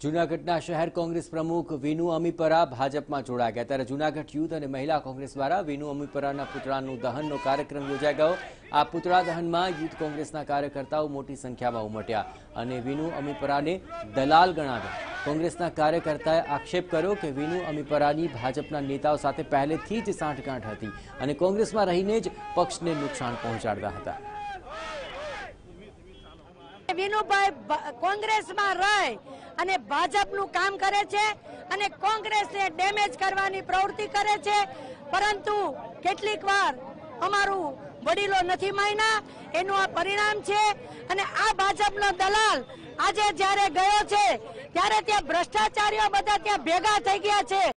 જૂનાગઢના શહેર કોંગ્રેસ પ્રમુખ વિનુ અમીપરા ભાજપમાં જોડાયા ગયા ત્યારે જૂનાગઢ યુથ અને મહિલા કોંગ્રેસ દ્વારા વિનુ અમીપરાના પુતળાનું દહનનો કાર્યક્રમ યોજાઈ ગયો। આ પુતળા દહનમાં યુથ કોંગ્રેસના કાર્યકર્તાઓ મોટી સંખ્યામાં ઉમટ્યા અને વિનુ અમીપરાને દલાલ ગણાવ્યા। કોંગ્રેસના કાર્યકર્તાએ આક્ષેપ કર્યો કે વિનુ અમીપરાની ભાજપના નેતાઓ સાથે પહેલેથી જ સાંઠગાંઠ હતી અને કોંગ્રેસમાં રહીને જ પક્ષને નુકસાન પહોંચાડતા હતા। વિનુભાઈ કોંગ્રેસમાં રહી અને ભાજપનું કામ કરે છે અને કોંગ્રેસને ડેમેજ કરવાની પ્રવૃત્તિ કરે છે, પરંતુ કેટલીક વાર અમારું વડીલો નથી માન્યા, એનું આ પરિણામ છે। અને આ ભાજપનો દલાલ આજે જ્યારે ગયો છે ત્યારે ત્યાં ભ્રષ્ટાચારીઓ બધા ત્યાં ભેગા થઈ ગયા છે।